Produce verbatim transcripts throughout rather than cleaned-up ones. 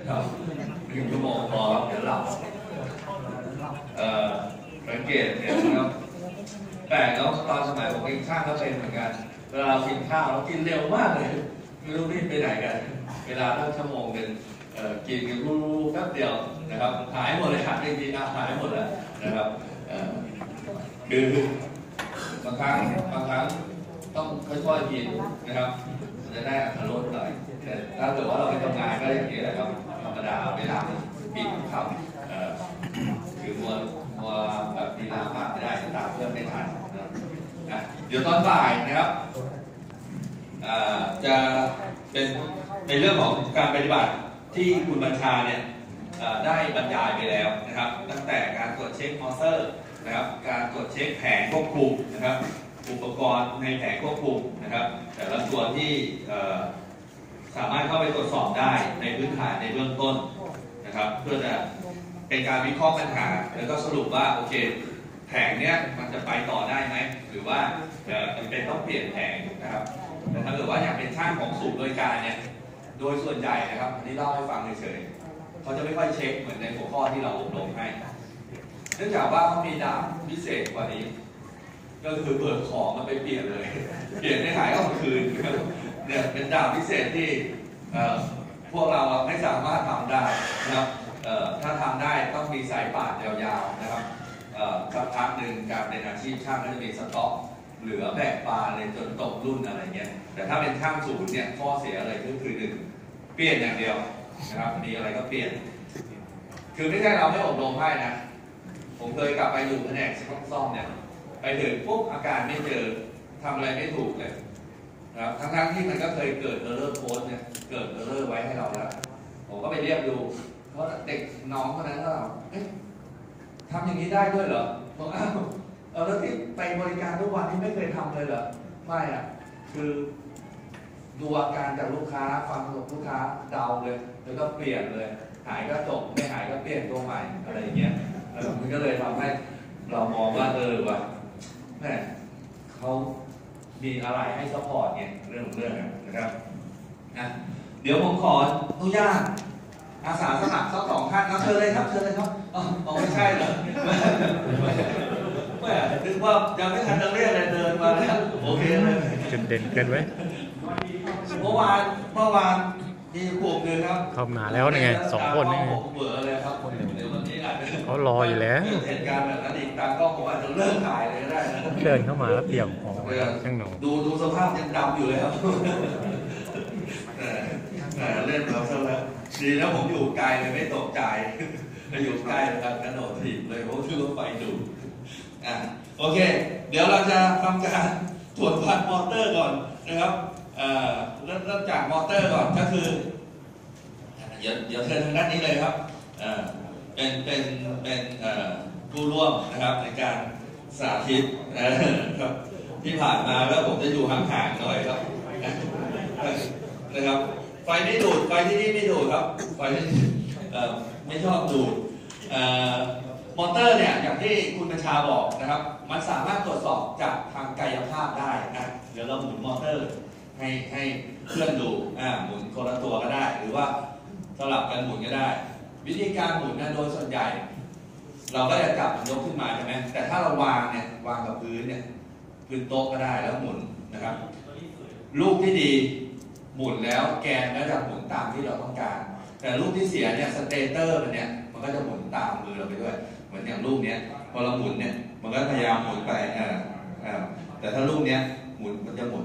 ครับหนึ่งชั่วโมงพอเดี๋ยวหลับสังเกตเห็นนะครับแปลกแล้วตอนสมัยผมกินข้าวก็เป็นเหมือนกันเวลากินข้าวเรากินเร็วมากเลยไม่รู้รีบไปไหนกันเวลาตั้งชั่วโมงเป็นกินกันรู้แป๊บเดียวนะครับหายหมดเลยครับจริงๆหายหมดแล้วนะครับคือบางครั้งบางครั้งต้องค่อยๆกินนะครับจะได้อรรถรสหน่อยแต่ถ้าเกิดว่าเราไปทำงานก็อย่างนี้แหละครับธรรมดาเวลาปิดคำคือมัวมัวแบบดีลามากไม่ได้ตามเพื่อนไม่ทันนะเดี๋ยวตอนบ่ายนะครับจะเป็นในเรื่องของการปฏิบัติที่คุณบัญชาเนี่ยได้บรรยายไปแล้วนะครับตั้งแต่การตรวจเช็คมอเตอร์นะครับการตรวจเช็คแผงควบคุมนะครับอุปกรณ์ในแผงควบคุมนะครับแต่ละส่วนที่สามารถเข้าไปตรวจสอบได้ในพื้นฐานในเบื้องต้นนะครับเพื่อจะเป็นการวิเคราะห์ปัญหาแล้วก็สรุปว่าโอเคแผงเนี้ยมันจะไปต่อได้ไหมหรือว่าจำเป็นต้องเปลี่ยนแผงนะครับแต่ถ้าเกิดว่าอยากเป็นช่างของศูนย์บริการเนี่ยโดยส่วนใหญ่นะครับอันนี้เล่าให้ฟังเฉยๆเขาจะไม่ค่อยเช็คเหมือนในหัวข้อที่เราอบรมให้เนื่องจากว่าเขามีดาบพิเศษกว่านี้ก็คือเปิดของมันไปเปลี่ยนเลยเปลี่ยนไม่หายก็คืนเนี่ยเป็นดาบพิเศษที่พวกเราไม่สามารถทำได้นะครับถ้าทำได้ต้องมีสายป่านยาวๆนะครับสักพักหนึ่งการเป็นอาชีพช่างก็จะมีสต็อกเหลือแบกปลาเลยจนตกรุ่นอะไรเงี้ยแต่ถ้าเป็นช่างศูนย์เนี่ยข้อเสียอะไรก็คือหนึ่งเปลี่ยนอย่างเดียวนะครับมีอะไรก็เปลี่ยนคือไม่ใช่เราไม่อบรมให้นะผมเคยกลับไปอยู่แผนกซ่อมเนี่ยไปถึงปุ๊บอาการไม่เจอทำอะไรไม่ถูกเลยนะครับทั้งๆที่มันก็เคยเกิดเออร์เรอร์โค้ดเนี่ยเกิดเออร์เรอร์ไว้ให้เราแล้วผมก็ไปเรียกดูเพราะเด็กน้องคนนั้นก็เอ๊ะทำอย่างนี้ได้ด้วยเหรอผมอ้าวเออแล้วที่ไปบริการทุกวันที่ไม่เคยทำเลยเหรอไม่อ่ะคือดูอาการจากลูกค้าฟังจากลูกค้าเดาเลยแล้วก็เปลี่ยนเลยหายก็จบไม่หายก็เปลี่ยนตัวใหม่อะไรอย่างเงี้ยแล้วมันก็เลยทำให้เรามองว่าเออว่ะแม่เขามีอะไรให้ซัพพอร์ตเนี่ยเรื่องเรื่องนะครับนะเดี๋ยวผมขออนุญาตอาสาสมัครสักสองท่านนะเชิญเลยครับเชิญเลยครับอ๋อไม่ใช่เหรอไม่ถึงว่ายังไม่ทันจะเรียกเลยเดินมาแล้วโอเคเลยจุดเด่นเกินไว้เมื่อวานเมื่อวานมีกลุ่มหนึ่งครับเข้ามาแล้วนี่ไงสองคนนี่ไงเบื่อเลยครับคนเดี๋ยววันนี้อาจจะเขารออยู่แล้วเหตุการณ์แบบนั้นอีกตากล้องผมอาจจะเลิกถ่ายเลยก็ได้นะเดินเข้ามาแล้วเปี่ยมของช่างหนูดูดูสภาพยังดำอยู่เลยครับเล่นเราซะแล้วดีนะผมอยู่ไกลเลยไม่ตกใจอยู่ใกล้แล้วกระโดดถีบเลยเพราะชื่อรถไฟดูอ่ะโอเคเดี๋ยวเราจะทำการตรวจวัดมอเตอร์ก่อนนะครับเอ่อเริ่มเริ่มจากมอเตอร์ก่อนก็คือเดี๋ยวเดี๋ยวเชิญทางด้านนี้เลยครับเอ่อเป็นเป็นเป็นเอ่อผู้ร่วมนะครับในการสาธิตนะครับที่ผ่านมาแล้วผมจะอยู่ห่างๆหน่อยครับนะครับไฟไม่ดูดไฟที่นี่ไม่ดูดครับไฟที่ไม่ชอบดูดมอเตอร์เนี่ยอย่างที่คุณบัญชาบอกนะครับมันสามารถตรวจสอบจากทางกายภาพได้นะเดี๋ยวเราหมุนมอเตอร์ให้ให้เคลื่อนดูอ่าหมุนคนละตัวก็ได้หรือว่าสลับกันหมุนก็ได้วิธีการหมุนเนี่ยโดยส่วนใหญ่เราก็จะจับยกขึ้นมาใช่ไหมแต่ถ้าเราวางเนี่ยวางกับพื้นเนี่ยพื้นโต๊ะก็ได้แล้วหมุนนะครับลูกที่ดีหมุนแล้วแกนก็จะหมุนตามที่เราต้องการแต่ลูกที่เสียเนี่ยสเตเตอร์มันเนี่ยมันก็จะหมุนตามมือเราไปด้วยเหมือนอย่างลูกเนี้ยพอเราหมุนเนี่ยมันก็พยายามหมุนไปอ่าอ่าแต่ถ้าลูกเนี้ยหมุนมันจะหมุน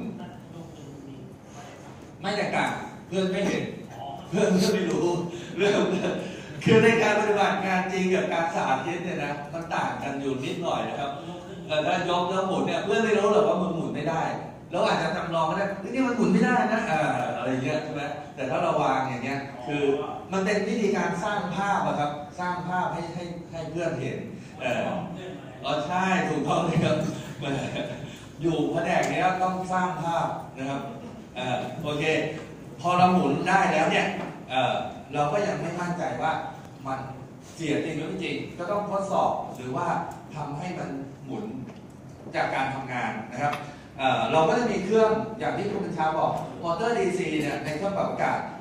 ไม่แตกต่างเพื่อนไม่เห็นเพื่อนก็ไม่รู้เรื่องคือในการปฏิบัติงานจริงกับการสาธิตเนี่ยนะมันต่างกันอยู่นิดหน่อยนะครับถ้ายกแล้วหมุนเนี่ยเพื่อนไม่รู้หรอกว่ามันหมุนไม่ได้แล้วอาจจะจำลองก็ได้นี่มันหมุนไม่ได้นะอะไรเงี้ยใช่ไหมแต่ถ้าเราวางอย่างเงี้ยคือมันเป็นวิธีการสร้างภาพอะครับสร้างภาพให้ให้ให้เพื่อนเห็นเอออ๋อใช่ถูกต้องเลยครับอยู่แผนกนี้ต้องสร้างภาพนะครับเออโอเคพอเราหมุนได้แล้วเนี่ยเออเราก็ยังไม่มั่นใจว่ามันเสียจริงหรือไม่จริงก็ต้องทดสอบหรือว่าทำให้มันหมุนจากการทำงานนะครับเราก็จะมีเครื่องอย่างที่คุณบัญชาบอกมอเตอร์ ดี ซี เนี่ยในเครื่องปรับอากาศ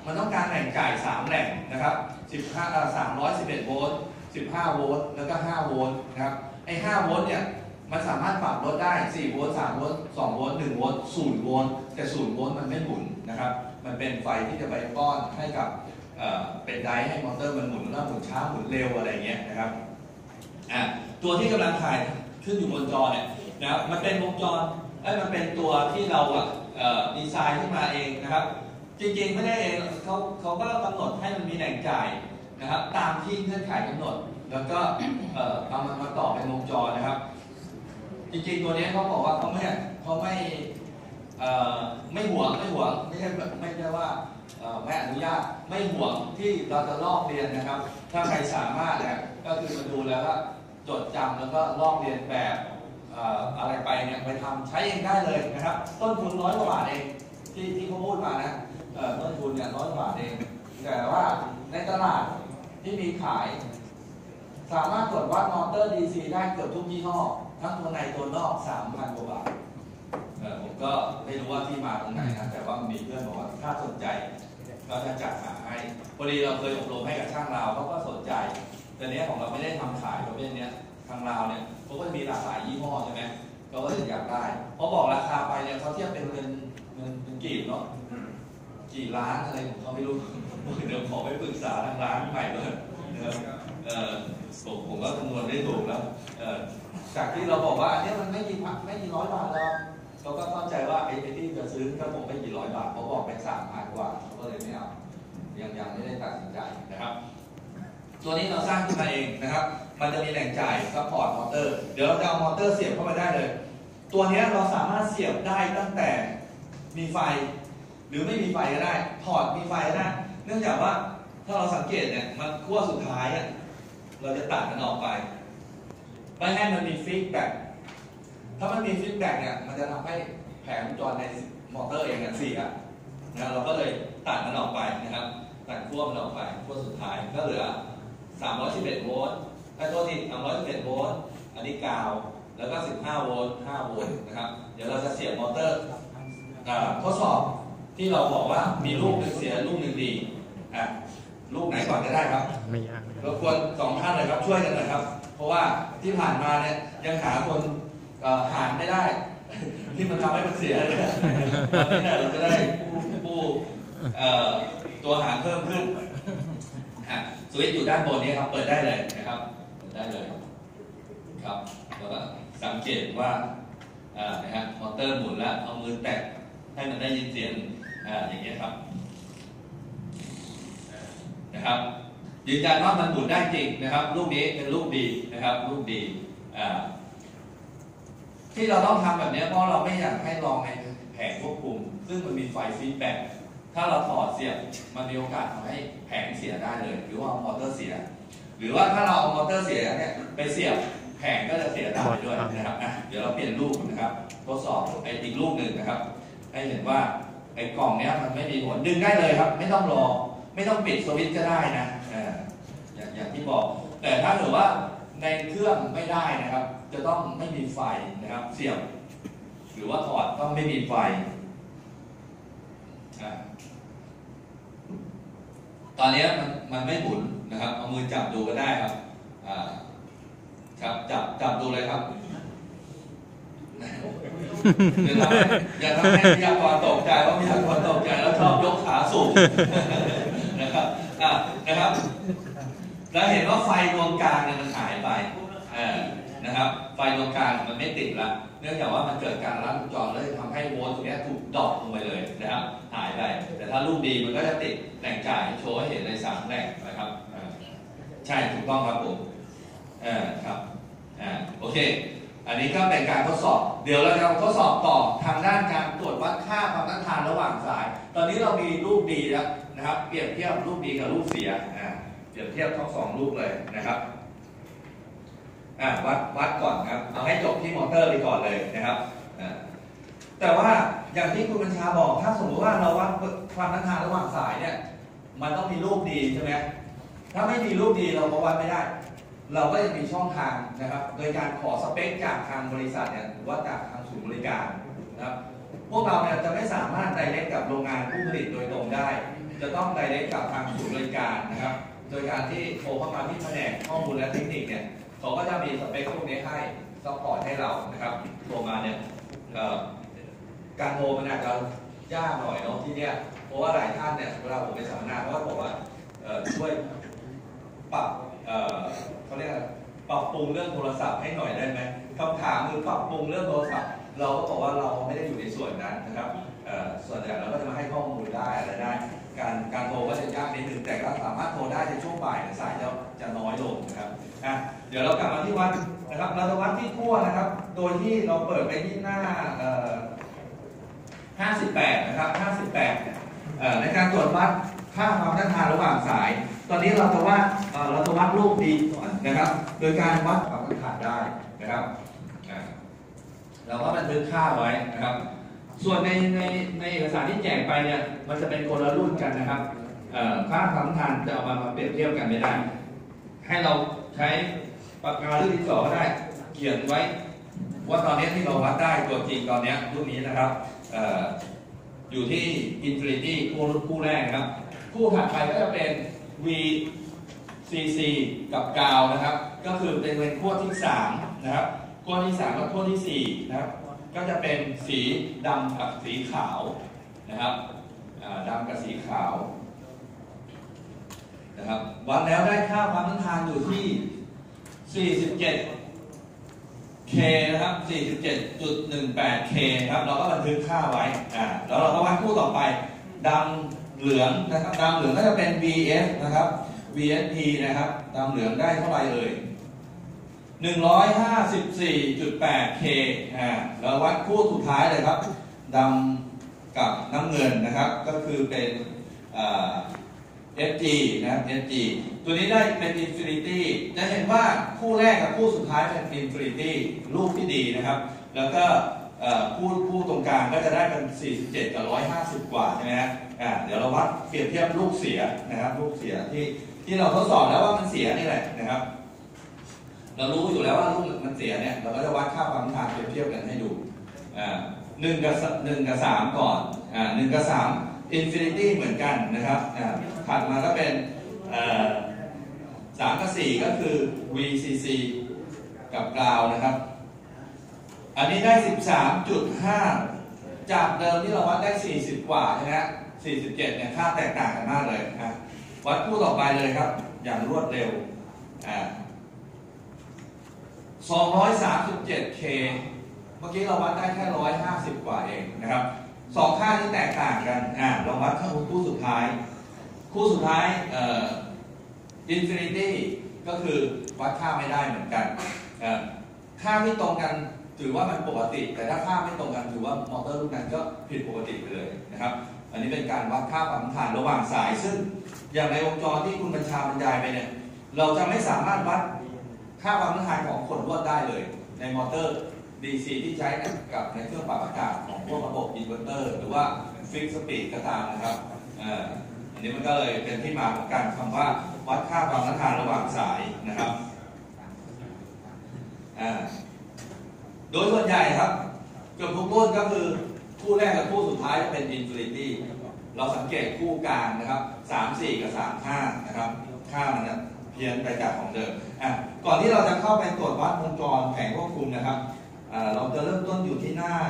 มันต้องการแหล่งจ่ายสามแหล่งนะครับสิบห้า สามร้อยสิบเอ็ดโวลต์สิบห้าโวลต์แล้วก็ห้าโวลต์นะครับไอ้ห้าโวลต์เนี่ยมันสามารถปรับลดได้สี่โวลต์สามโวลต์สองโวลต์หนึ่งโวลต์ศูนย์โวลต์แต่ศูนย์โวลต์มันไม่หมุนนะครับมันเป็นไฟที่จะไปป้อนให้กับเอ่อเป็นไดร์ให้มอเตอร์มันหมุนแล้วหมุนช้าหมุนเร็วอะไรเงี้ยนะครับอ่ะตัวที่กำลังถ่ายขึ้นอยู่บนจอเนี่ยนะครับมันเป็นวงจรไอ้มันเป็นตัวที่เราอ่ะดีไซน์ขึ้นมาเองนะครับจริงๆไม่ได้เองเขาเขาก็กำหนดให้มันมีแหล่งจ่ายนะครับตามที่เงื่อนไขกำหนดแล้วก็เอ่อเอามันมาต่อเป็นวงจรนะครับจริงๆตัวนี้เขาบอกว่าเขาไม่เขาไม่เอ่อไม่หวงไม่หวงไม่ใช่ไม่ใช่ว่าไม่อนุญาตไม่หวงที่เราจะลอกเรียนนะครับถ้าใครสามารถเนี่ยก็คือมาดูแล้วก็จดจำแล้วก็ลอกเรียนแบบอะไรไปเนี่ยไปทำใช้เองได้เลยนะครับต้นทุนน้อยกว่าบาทเองที่ที่เขาพูดมานะต้นทุนเนี่ยน้อยกว่าบาทเองแต่ว่าในตลาดที่มีขายสามารถตรวจวัดมอเตอร์ ดี ซี ได้เกือบทุกยี่ห้อทั้งตัวในตัวนอก สามพัน กว่าบาทผมก็ไม่รู้ว่าที่มาตรงไหนนะแต่ว่ามีเพื่อนบอกว่าถ้าสนใจก็จะจัดหาให้พอดีเราเคยอบรมให้กับช่างเราเขาก็สนใจแต่เนี้ยของเราไม่ได้ทำขายประเภทนี้ทางเราเนี่ยเขาก็จะมีหลากหลายยี่ห้อใช่ไหมเขาก็จะอยากได้เพราะบอกราคาไปเนี่ยเขาเทียบเป็นเงินเงินเป็นกี่เนาะกี่ล้านอะไรของเขาไม่รู้เดี๋ยวขอไปปรึกษาทางร้านใหม่เลยนะครับเออผมผมก็คำนวณได้ถูกแล้วเออจากที่เราบอกว่าอันนี้มันไม่กี่พันไม่กี่ร้อยบาทหรอกเราก็เข้าใจว่าไอ้ที่จะซื้อก็คงไม่กี่ร้อยบาทเขาบอกเป็นสามพันกว่าเขาก็เลยไม่เอายังยังไม่ได้ตัดสินใจนะครับตัวนี้เราสร้างขึ้นมาเองนะครับมันจะมีแหล่งจ่ายซัพพอร์ตมอเตอร์เดี๋ยวเราจะเอามอเตอร์เสียบเข้ามาได้เลยตัวนี้เราสามารถเสียบได้ตั้งแต่มีไฟหรือไม่มีไฟก็ได้พอร์ตมีไฟก็ได้เนื่องจากว่าถ้าเราสังเกตเนี่ยมันขั้วสุดท้ายอ่ะเราจะตัดมันออกไปไม่ให้มันมีฟีดแบ็กถ้ามันมีฟีดแบ็กเนี่ยมันจะทำให้แผงวงจรในมอเตอร์เองเนี่ยเสียนะเราก็เลยตัดมันออกไปนะครับตัดขั้วมันออกไปขั้วสุดท้ายก็เหลือสามร้อยสิบเอ็ดโวลต์ไอ้ตัวที่สามร้อยสิบเอ็ดโวลต์อันนี้กาวแล้วก็สิบห้าโวลต์ห้าโวลต์นะครับเดี๋ยวเราจะเสียบมอเตอร์ทดสอบที่เราบอกว่ามีลูกหนึ่งเสียลูกหนึ่งดีอ่ะลูกไหนก่อนก็ได้ครับไม่ยากรบกวนสองท่านเลยครับช่วยกันหน่อยครับเพราะว่าที่ผ่านมาเนี่ยยังหาคนหารไม่ได้ที่มันทำให้มันเสียเลยตอนนี้เนี่ยเราจะได้ผู้ผู้ตัวหารเพิ่มขึ้นสวิตช์อยู่ด้านบนนี้ครับเปิดได้เลยนะครับเปิดได้เลยครับแล้วก็สังเกตว่าอ่านะฮะมอเตอร์หมุนแล้วเอามือแตะให้มันได้ยินเสียงอ่าอย่างเงี้ยครับนะครับยืนยันว่ามันหมุนได้จริงนะครับลูกนี้เป็นลูกดีนะครับลูกดีอ่าที่เราต้องทำแบบนี้เพราะเราไม่อยากให้ลองในแผงควบคุมซึ่งมันมีไฟฟีดแบ็กถ้าเราถอดเสียบมันมีโอกาสทำให้แผงเสียได้เลยหรือว่ามอเตอร์เสียหรือว่าถ้าเราเอามอเตอร์เสียเนี่ยไปเสียบแผงก็จะเสียได้ด้วยนะครับอ่ะเดี๋ยวเราเปลี่ยนรูปนะครับทดสอบไอ้อีกรูปหนึ่งนะครับให้เห็นว่าไอ้กล่องเนี้ยมันไม่มีผลดึงได้เลยครับไม่ต้องรอไม่ต้องปิดสวิตช์ก็ได้นะอ่าอย่างอย่างที่บอกแต่ถ้าเกิดว่าในเครื่องไม่ได้นะครับจะต้องไม่มีไฟนะครับเสียบหรือว่าถอดต้องไม่มีไฟตอนนี้มันมันไม่หมุนนะครับเอามือจับดูก็ได้ครับอ่าครับจับจับดูเลยครับอย่าทำให้วิทยากรตกใจว่าวิทยากรตกใจแล้วชอบยกขาสูงนะครับอ่านะครับแล้วเห็นว่าไฟดวงกลางเนี่ยมันหายไปนะครับไฟดวงกลางมันไม่ติดละเนื่องจากว่ามันเกิดการลัดวงจรเลยทำให้โวลต์ตรงนี้ถูกดรอปลงไปเลยนะครับหายไปแต่ถ้าลูกดีมันก็จะติดแหล่งจ่ายโชว์ให้เห็นในสามแหล่งนะครับใช่ถูกต้องครับผมอ่าครับอ่าโอเคอันนี้ก็เป็นการทดสอบเดี๋ยวเราจะทดสอบต่อทางด้านการตรวจวัดค่าความต้านทานระหว่างสายตอนนี้เรามีลูกดีแล้วนะครับเปรียบเทียบลูกดีกับลูกเสียอ่าเปรียบเทียบทั้งสองลูกเลยนะครับอ่าวัดวัดก่อนครับเอาให้จบที่มอเตอร์ไปก่อนเลยนะครับอ่าแต่ว่าอย่างที่คุณบัญชาบอกถ้าสมมติว่าเราวัดความต้านทานระหว่างสายเนี่ยมันต้องมีลูกดีใช่ไหมถ้าไม่มีลูกดีเราก็วัดไม่ได้เราก็จะมีช่องทางนะครับโดยการขอสเปคจากทางบริษัทเนี่ยหรือว่าจากทางศูนย์บริการนะครับพวกเราเนี่ยจะไม่สามารถไดเรกกับโรงงานผู้ผลิตโดยตรงได้จจะต้องไดเรกกับทางศูนย์บริการนะครับโดยการที่โทรเข้ามาที่แผนกข้อมูลและเทคนิคเนี่ยเขาก็จะมีสเปคพวกนี้ให้ซัพพอร์ตให้เรานะครับโทรมาเนี่ยการโทรมันอาจจะยากหน่อยเนาะที่เนี่ยเพราะว่าหลายท่านเนี่ยเวลาผมไปสัมมนาเขาก็บอกว่าช่วยปรับเขาเรียกอะไรปรับปรุงเรื่องโทรศัพท์ให้หน่อยได้ไหมคำถามคือปรับปรุงเรื่องโทรศัพท์เราก็บอกว่าเราไม่ได้อยู่ในส่วนนั้นนะครับส่วนใหญ่เราก็จะมาให้ข้อมูลได้อะไรได้การการโทรก็จะยากนิดนึงแต่ก็สามารถโทรได้ในช่วงบ่ายสายจะจะน้อยลงนะครับอ่ะเดี๋ยวเรากลับมาที่วัดนะครับเราจะวัดที่ขั้วนะครับโดยที่เราเปิดไปที่หน้าห้าสิบแปดนะครับห้าสิบแปดในการตรวจวัดค่าความต้านทานระหว่างสายตอนนี้เราจะวัดเราจะวัดรูปดีก่อนนะครับโดยการวัดความต้านทานได้นะครับเราก็บันทึกค่าไว้นะครับส่วนในในในเอกสารที่แจกไปเนี่ยมันจะเป็นคนละรุ่นกันนะครับค่าความต้านทานจะเอามาเปรียบเทียบกันไม่ได้ให้เราใช้ปากกาหรือดินสอก็ได้เขียนไว้ว่าตอนนี้ที่เราวัดได้ตัวจริงตอนนี้รุ่นนี้นะครับอยู่ที่ Infinity คู่รุ่นคู่แรกนะครับคู่ถัดไปก็จะเป็น วี ซี ซี กับกาวนะครับก็คือเป็นเป็นขั้วที่สามนะครับขั้วที่สามกับขั้วที่สี่นะครับก็จะเป็นสีดำกับสีขาวนะครับดำกับสีขาวนะครับวัดแล้วได้ค่าความต้านทานอยู่ที่ สี่สิบเจ็ด เค นะครับ สี่สิบเจ็ดจุดหนึ่งแปด เค ครับเราก็บันทึกค่าไว้อ่าแล้วเราก็วัดคู่ต่อไปดำเหลืองนะครับดำเหลืองก็จะเป็น วี เอฟ นะครับ วี เอส พี นะครับดำเหลืองได้เท่าไหร่เอ่ยหนึ่งร้อยห้าสิบสี่จุดแปด เค อ่าเราวัดคู่สุดท้ายเลยครับดำกับน้ำเงินนะครับก็คือเป็นอ่า เอฟ จี นะครับ เอฟ จี ตัวนี้ได้เป็น Infinity จะเห็นว่าคู่แรกกับคู่สุดท้ายเป็น Infinity รูปที่ดีนะครับแล้วก็คู่คู่ตรงกลางก็จะได้เป็นสี่สิบเจ็ดกับหนึ่งร้อยห้าสิบกว่าใช่ไหมฮะอ่าเดี๋ยวเราวัดเปรียบเทียบลูกเสียนะครับลูกเสียที่ที่เราทดสอบแล้วว่ามันเสียนี่แหละนะครับเรารู้อยู่แล้วว่าลูกมันเสียเนี่ยเราก็จะวัดค่าความต้านทานเปรียบเทียบกันให้ดูอ่าหนึ่งกับหนึ่งกับสามก่อนอ่าหนึ่งกับสาม Infinity เหมือนกันนะครับอ่าถัดมาก็เป็นสามกับสี่ก็คือ วี ซี ซี กับกราวนะครับอันนี้ได้ สิบสามจุดห้า จากเดิมที่เราวัดได้สี่สิบกว่าใช่ไหมฮะสี่สิบเจ็ดเนี่ยค่าแตกต่างกันมากเลยนะวัดคู่ต่อไปเลยครับอย่างรวดเร็วอ่าสองร้อยสามสิบเจ็ด เค เมื่อกี้เราวัดได้แค่หนึ่งร้อยห้าสิบกว่าเองนะครับสองค่าที่แตกต่างกันอ่าเราวัดคู่สุดท้ายคู่สุดท้ายเอ่อ Infinity ก็คือวัดค่าไม่ได้เหมือนกันค่าที่ตรงกันถือว่ามันปกติแต่ถ้าค่าไม่ตรงกันถือว่ามอเตอร์ลูกนั้นก็ผิดปกติไปเลยนะครับอันนี้เป็นการวัดค่าความต้านทานระหว่างสายซึ่งอย่างในวงจรที่คุณบัญชาบรรยายไปเนี่ยเราจะไม่สามารถวัดค่าความต้านทานของขนลวดได้เลยในมอเตอร์ ดี ซี ที่ใช้กับในเครื่องปรับอากาศของพวกระบบอินเวอร์เตอร์หรือว่าฟิกสปีดก็ตามนะครับอันนี้มันก็เลยเป็นที่มาของการคำว่าวัดค่าความต้านทานระหว่างสายนะครับโดยส่วนใหญ่ครับเกือบทุกรุ่นก็คือคู่แรกกับคู่สุดท้ายเป็น Infinity เราสังเกตคู่กลางนะครับสาม สี่กับสาม ห้านะครับค่ามันเพี้ยนไปจากของเดิมอ่ะก่อนที่เราจะเข้าไปตรวจวัดวงจรแผงควบคุมนะครับเราจะเริ่มต้นอยู่ที่หน้า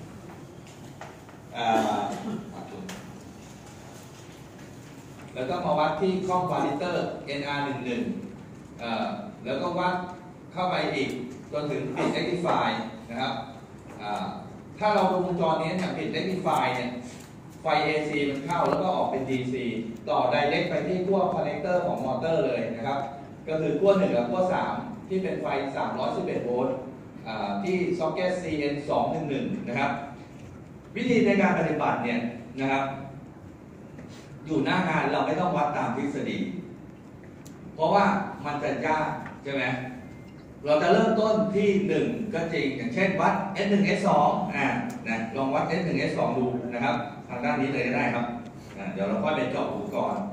แล้วก็มาวัดที่คอมวาลิเตอร์ เอ็น อาร์ หนึ่ง หนึ่ง แล้วก็วัดเข้าไปอีกจนถึงปิด Rectify นะครับถ้าเราดูวงจรนี้เนี่ยปิด Rectify เนี่ยไฟ เอ ซี มันเข้าแล้วก็ออกเป็น ดี ซี ต่อ Direct ไปที่ขั้วคอนเนคเตอร์ของมอเตอร์เลยนะครับก็คือขั้วหนึ่งกับขั้วสามที่เป็นไฟสามร้อยสิบเอ็ดโวลต์ที่ Socket ซี เอ็น สอง หนึ่ง หนึ่ง นะครับวิธีในการปฏิบัติเนี่ยนะครับอยู่หน้างานเราไม่ต้องวัดตามทฤษฎีเพราะว่ามันจะยากใช่ไหมเราจะเริ่มต้นที่หนึ่งก็จริงอย่างเช่นวัด เอส หนึ่ง เอส สอง อ่านะลองวัด เอส หนึ่ง เอส สอง ดูนะครับทางด้านนี้เลยก็ได้ครับเดี๋ยวเราค่อยไปเจาะอุปกรณ์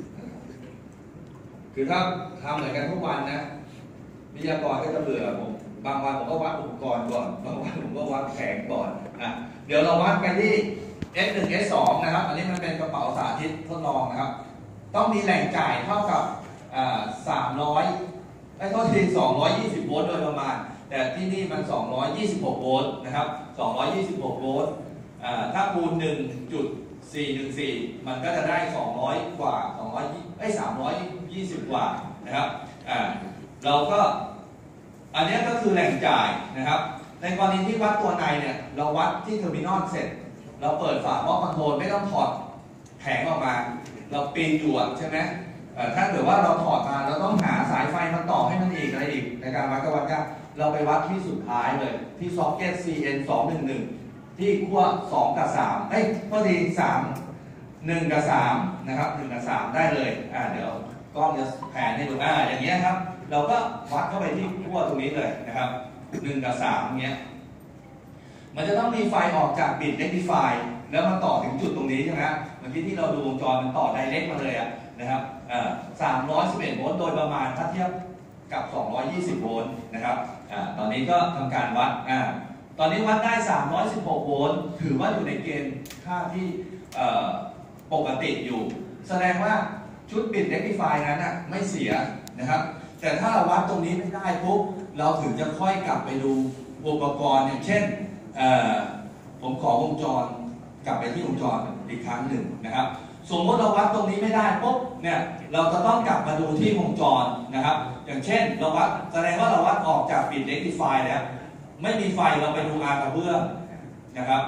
คือถ้าทำเหมือนกันทุกวันนะวิทยากรก็จะเบื่อผมบางวันผมก็วัดอุปกรณ์ก่อนบางวันผมก็วัดแผงก่อนอ่ะเดี๋ยวเราวัดไปที่เอส หนึ่ง เอส สอง นะครับอันนี้มันเป็นกระเป๋าสาธิตทดลองนะครับต้องมีแหล่งจ่ายเท่ากับสามร้อยไอ้โทษทีสองร้อยยี่สิบโวลต์โดยประมาณแต่ที่นี่มันสองร้อยยี่สิบหกโวลต์นะครับสองร้อยยี่สิบหกโวลต์ถ้าคูณ หนึ่งจุดสี่หนึ่งสี่ มันก็จะได้สองร้อยกว่าสองร้อยไอ้สามร้อยยี่สิบกว่านะครับอ่าเราก็อันนี้ก็คือแหล่งจ่ายนะครับในกรณีที่วัดตัวในเนี่ยเราวัดที่เทอร์มินอลเสร็จเราเปิดฝาหม้อคอนโทรลไม่ต้องถอดแผงออกมาเราปีนอยู่ใช่ไหมถ้าเกิดว่าเราถอดมาเราต้องหาสายไฟมาต่อให้มันอีกอะไรอีกในการวัดก็วัดยากเราไปวัดที่สุดท้ายเลยที่ซ็อกเก็ต ซี เอ็น สองหนึ่งหนึ่ง ที่ขั้วสองกับสามเอ้ยพอดีสาม หนึ่งกับสามนะครับหนึ่งกับสามได้เลยอ่าเดี๋ยวกล้องจะแผนให้ดูอ่าอย่างเงี้ยครับเราก็วัดเข้าไปที่ขั้วตรงนี้เลยนะครับหนึ่งกับสามเงี้ยมันจะต้องมีไฟออกจากบิตเรคติฟายแล้วมาต่อถึงจุดตรงนี้ใช่ไหมเมื่อกี้ที่เราดูวงจรมันต่อไดเรกมาเลยอะนะครับอ่าสามร้อยสิบเอ็ดโวลต์โดยประมาณถ้าเทียบกับสองร้อยยี่สิบโวลต์นะครับอ่าตอนนี้ก็ทำการวัดอ่าตอนนี้วัดได้สามร้อยสิบหกโวลต์ถือว่าอยู่ในเกณฑ์ค่าที่ปกติอยู่แสดงว่าชุดบิตเรคติฟายนั้นอ่ะไม่เสียนะครับแต่ถ้าเราวัดตรงนี้ไม่ได้ปุ๊บเราถึงจะค่อยกลับไปดูอุปกรณ์อย่างเช่นผมขอวงจรกลับไปที่วงจรอีกครั้งหนึ่งนะครับสมมติเราวัดตรงนี้ไม่ได้ปุ๊บเนี่ยเราจะต้องกลับมาดูที่วงจรนะครับอย่างเช่นเราวัดแสดงว่าเราวัดออกจากบิตเรคติฟายแล้วไม่มีไฟเราไปดู R กระเบื้องนะครับ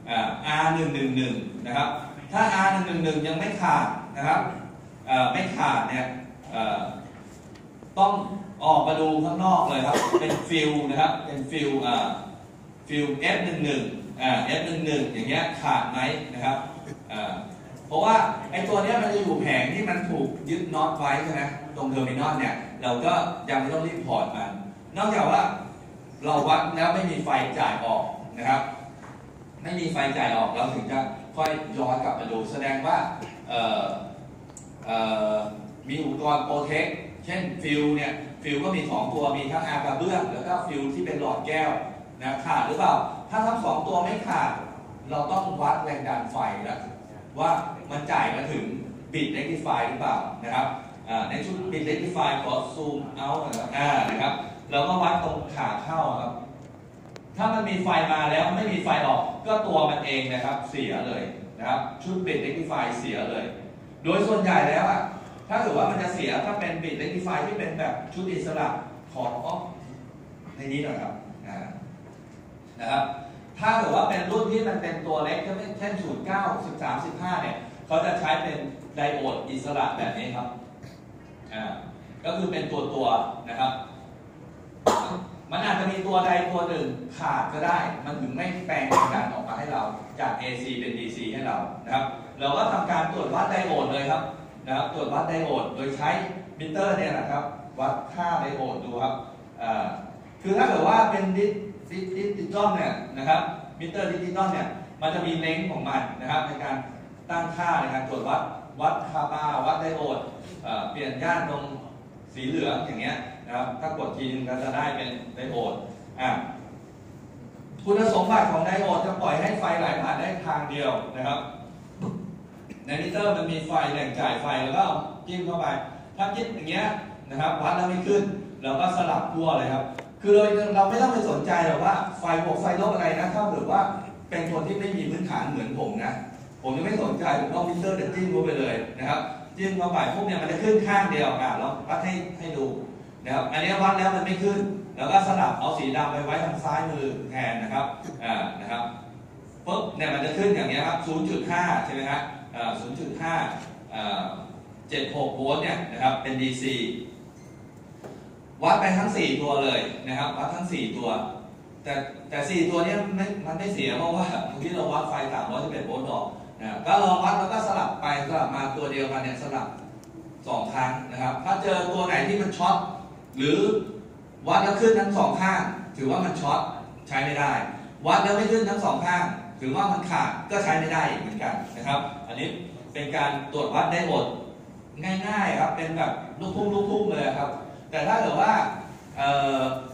R หนึ่งหนึ่งหนึ่งนะครับถ้า R หนึ่งหนึ่งหนึ่งยังไม่ขาดนะครับไม่ขาดเนี่ยต้องออกมาดูข้างนอกเลยครับเป็นฟิลนะครับเป็นฟิลฟิล เอฟ หนึ่งหนึ่ง เอฟ หนึ่งหนึ่งอย่างเงี้ยขาดไหมนะครับเพราะว่าไอ้ตัวเนี้ยมันจะอยู่แผงที่มันถูกยึดน็อตไว้ใช่ไหมตรงเทอร์มินอลเนี่ยเราก็ยังไม่ต้องรีบถอดมันนอกจากว่าเราวัดแล้วไม่มีไฟจ่ายออกนะครับไม่มีไฟจ่ายออกเราถึงจะค่อยย้อนกลับมาดูแสดงว่าเอ่อเอ่อมีอุปกรณ์โปรเทคเช่นฟิลเนี่ยฟิลก็มีสองตัวมีทั้งอากระเบื้องแล้วก็ฟิลที่เป็นหลอดแก้วนะขาดหรือเปล่าถ้าทั้งสองตัวไม่ขาดเราต้องวัดแรงดันไฟแล้วว่ามันจ่ายมาถึงบิตเรคติฟายหรือเปล่านะครับในชุดบิตเรคติฟายขอซูมเอาหน่อยนะครับเราก็วัดตรงขาเข้าครับถ้ามันมีไฟมาแล้วไม่มีไฟออกก็ตัวมันเองนะครับเสียเลยนะครับชุดบิตเรคติฟายเสียเลยโดยส่วนใหญ่แล้วอ่ะถ้าถือว่ามันจะเสียถ้าเป็นบิตเรคติฟายที่เป็นแบบชุดอิสระขอออฟในนี้หน่อยครับนะครับถ้าถือว่าเป็นรุ่นที่มันเป็นตัวเล็กเช่นศูนย์เก้า สิบสาม สิบห้าเนี่ยเขาจะใช้เป็นไดโอดอิสระแบบนี้ครับอ่าก็คือเป็นตัวตัวนะครับมันอาจจะมีตัวใดตัวหนึ่งขาดก็ได้มันถึงไม่แปลงแรงดันออกมาให้เราจาก เอ ซี เป็น ดี ซี ให้เรานะครับเราก็ทำการตรวจวัดไดโอดเลยครับนะครับตรวจวัดไดโอดโดยใช้มิเตอร์เนี่ยนะครับวัดค่าไดโอดดูครับอ่าคือถ้าเกิดว่าเป็นดิดิจิตอลเนี่ยนะครับมิเตอร์ดิจิตอลเนี่ยมันจะมีเลนส์ของมันนะครับในการตั้งค่าในการตรวจวัดวัดคาบาวัดไดโอดเปลี่ยนย่านตรงสีเหลืองอย่างเงี้ยนะครับถ้ากดทีนึงก็จะได้เป็นไดโอดอ่ะคุณสมบัติของไดโอดจะปล่อยให้ไฟไหลผ่านได้ทางเดียวนะครับในมิเตอร์มันมีไฟแหล่งจ่ายไฟแล้วก็จิ้มเข้าไปถ้าจิ้มอย่างเงี้ยนะครับวัดแล้วไม่ขึ้นเราก็สลับขั้วเลยครับคือเราเราไม่ต้องไปสนใจหรอกว่าไฟบวกไฟลบอะไรนะถ้าเกิดว่าเป็นคนที่ไม่มีพื้นฐานเหมือนผมนะผมจะไม่สนใจผมเอามิเตอร์เด็ดจิ้มเข้าไปเลยนะครับจิ้มเข้าไปพวกเนี่ยมันจะขึ้นข้างเดียวอ่ะเราวัดให้ให้ดูนะครับอันนี้วัดแล้วมันไม่ขึ้นแล้วก็สลับเอาสีดำไปไว้ทางซ้ายมือแทนนะครับอ่านะครับปุ๊บเนี่ยมันจะขึ้นอย่างเงี้ยครับ ศูนย์จุดห้า ใช่ไหมครับอ่า ศูนย์จุดห้า อ่า เจ็ดสิบหกโวลต์เนี่ยนะครับเป็น ดี ซี วัดไปทั้งสี่ตัวเลยนะครับวัดทั้งสี่ตัวแต่แต่สี่ตัวนี้ไม่มันไม่เสียเพราะว่าที่เราวัดไฟสามร้อยสิบเอ็ดโวลต์ออกนะก็ลองวัดแล้วก็สลับไปสลับมาตัวเดียวกันเนี่ยสลับสองครั้งนะครับถ้าเจอตัวไหนที่มันช็อตหรือวัดแล้วขึ้นทั้งสองข้างถือว่ามันช็อตใช้ไม่ได้วัดแล้วไม่ขึ้นทั้งสองข้างถือว่ามันขาดก็ใช้ไม่ได้เหมือนกันนะครับอันนี้เป็นการตรวจวัดได้หมดง่ายๆครับเป็นแบบลูกทุ่งลูกทุ่งเลยครับแต่ถ้าเกิดว่า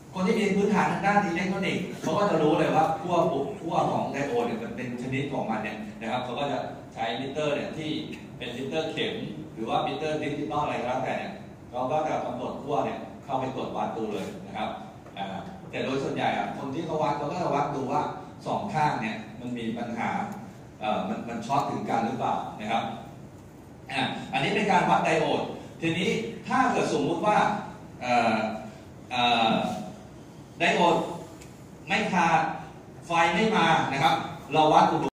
คนที่มีพื้นฐานทางด้านอิเล็กทรอนิกส์เขาก็จะรู้เลยว่าขั้วขั้วของไดโอดเนี่ยมันเป็นชนิดของมันเนี่ยนะครับเขาก็จะใช้มิเตอร์เนี่ยที่เป็นมิเตอร์เข็มหรือว่ามิเตอร์ดิจิตอลอะไรก็แล้วแต่เนี่ยเขาก็จะกำหนดขั้วเนี่ยเข้าไปตรวจวัดดูเลยนะครับแต่โดยส่วนใหญ่คนที่เขาวัดเขาก็จะวัดดูว่าสองข้างเนี่ยมันมีปัญหามันมันช็อตถึงกันหรือเปล่านะครับอันนี้เป็นการวัดไดโอดทีนี้ถ้าเกิดสมมุติว่าไดโอดไม่ขาดไฟไม่มานะครับเราวัดอุณหภูมิ